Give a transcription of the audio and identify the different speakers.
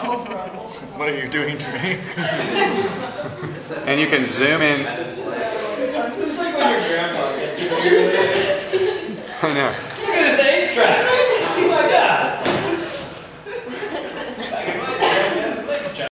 Speaker 1: What are you doing to me?
Speaker 2: And you can zoom in.
Speaker 3: It's like when your grandpa gets you.
Speaker 2: I know.